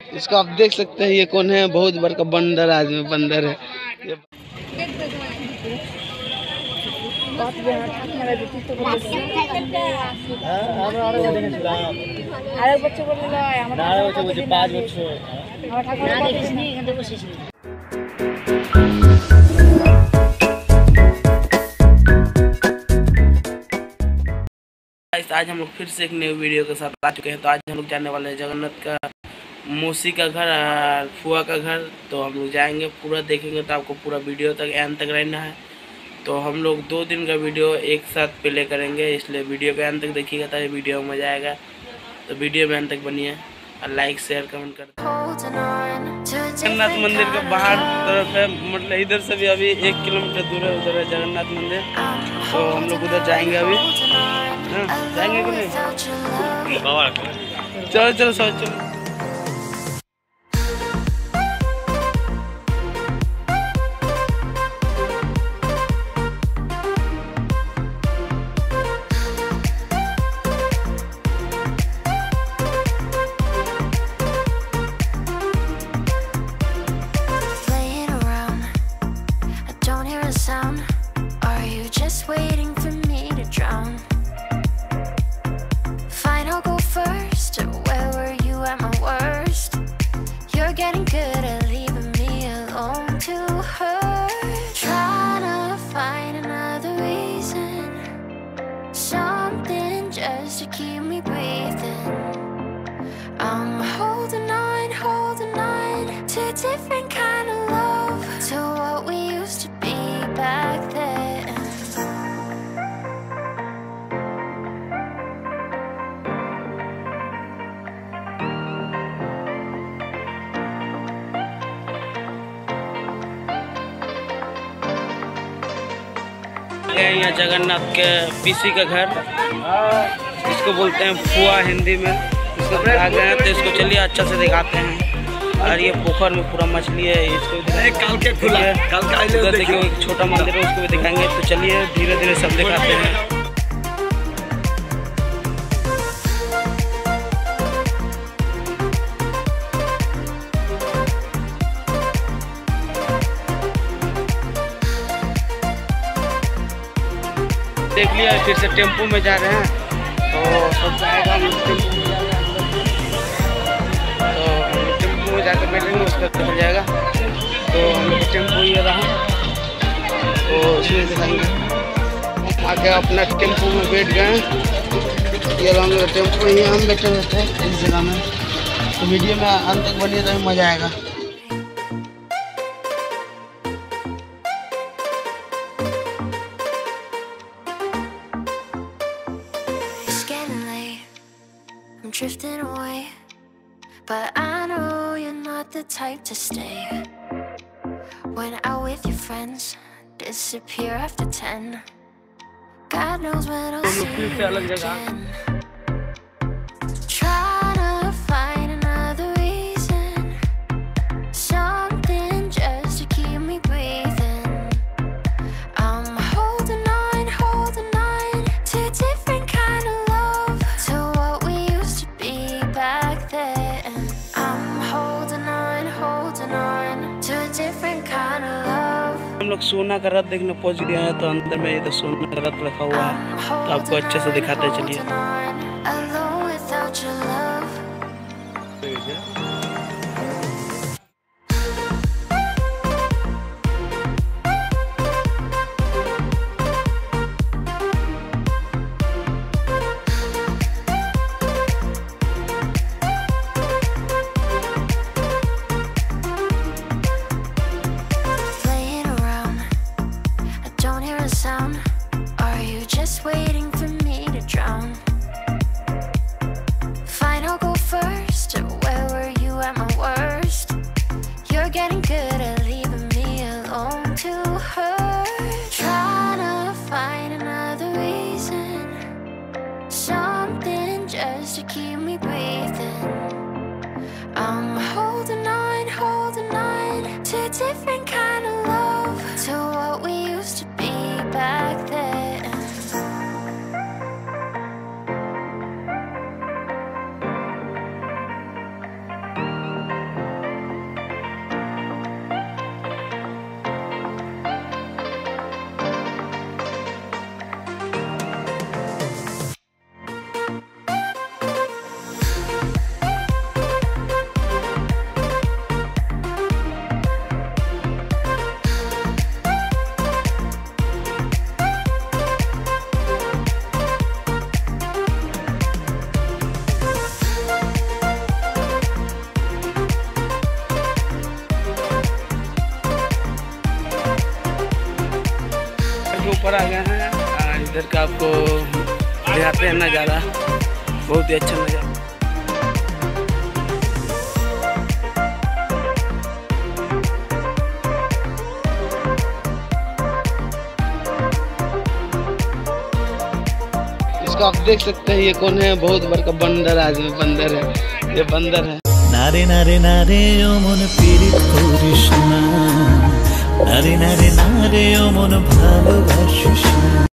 इसको आप देख सकते हैं, ये कौन है? बहुत बड़का बंदर आदमी, बंदर है ये। आज हम लोग फिर से एक नए वीडियो के साथ आ चुके हैं। तो आज हम लोग जाने वाले हैं जगन्नाथ का मौसी का घर और फुआ का घर। तो हम लोग जाएंगे, पूरा देखेंगे। तो आपको पूरा वीडियो तक एंड तक रहना है। तो हम लोग 2 दिन का वीडियो एक साथ प्ले करेंगे, इसलिए वीडियो को एंड तक देखिएगा ताकि वीडियो में मज़ा आएगा। तो वीडियो में एंड तक बनिए और लाइक शेयर कमेंट कर। जगन्नाथ मंदिर का बाहर तरफ है, मतलब इधर से भी अभी 1 किलोमीटर दूर है, उधर है जगन्नाथ मंदिर। तो हम लोग उधर जाएंगे अभी। जाएंगे कि नहीं? चलो चलो सब चलो। Waiting for me to drown. Fine, I'll go first. Where were you at my worst? You're getting good at leaving me alone to hurt. Trying to find another reason, something just to keep me breathing. I'm holding on to a different kind of love, to what we used to be back then. यहाँ जगन्नाथ के PC का घर, इसको बोलते हैं फुआ हिंदी में। इसको आ गए हैं तो इसको चलिए अच्छा से दिखाते हैं। और ये पोखर में पूरा मछली है, इसको कल के खुला है। उधर देखिए एक छोटा मंदिर है, उसको भी दिखाएंगे। तो चलिए धीरे धीरे सब दिखाते हैं। देख लिया, फिर से टेम्पो में जा रहे हैं। तो सब जाएगा, हम टेम्पो में जा रहे हैं। तो टेम्पो में जाकर बैठेंगे, उसका हो जाएगा। तो हम लोग टेम्पो ये रहा, तो इसमें दिखाएंगे। आके अपना टेम्पो में बैठ गए। ये हम लोग टेम्पो ही हम बैठे हुए थे इस जगह में। तो वीडियो में अंत तक बनिए तो मज़ा आएगा। I'm drifting away, but I know you're not the type to stay. When out with your friends, disappear after 10. God knows when I'll see you again. Trying to find another reason, something just to keep me breathing. I'm holding on to a different kind of love, to what we used to be back then. I'm holding on to a different kind of love. हम लोग सोना का रथ देखने पहुंच गए हैं। तो अंदर में इधर सोना का रथ रखा हुआ है, तो आपको अच्छे से दिखाते चलिए। Are you just waiting for me to drown? Fine, I'll go first. Where were you at my worst? You're getting good at leaving me alone to hurt. Trying to find another reason, something just to keep me breathing. I'm holding on to a different kind of love, to what we used to be back then. ऊपर आ गए हैं। इधर का आपको दिखाते हैं नज़ारा, बहुत ही अच्छा नज़ारा। इसको आप देख सकते हैं, ये कौन है? बहुत बड़ा बंदर आदमी, बंदर है, ये बंदर है। नारे नारे नारे ओ मन पीड़ित करिस ना, नारे नारे नारे ओ मन भालोबासिस ना।